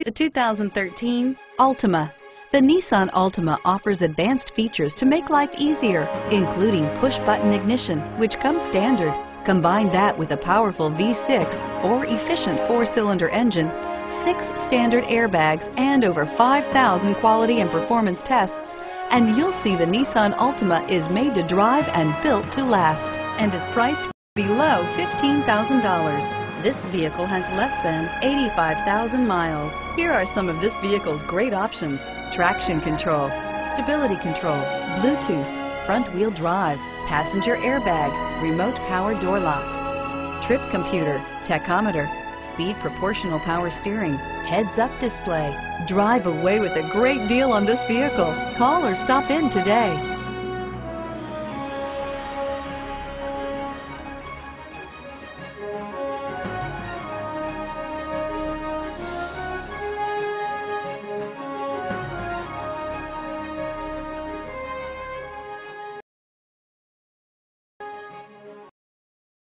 The 2013 Altima. The Nissan Altima offers advanced features to make life easier, including push-button ignition, which comes standard. Combine that with a powerful V6 or efficient 4-cylinder engine, 6 standard airbags, and over 5,000 quality and performance tests, and you'll see the Nissan Altima is made to drive and built to last, and is priced below $15,000. This vehicle has less than 85,000 miles. Here are some of this vehicle's great options: traction control, stability control, Bluetooth, front-wheel drive, passenger airbag, remote power door locks, trip computer, tachometer, speed proportional power steering, heads-up display. Drive away with a great deal on this vehicle. Call or stop in today.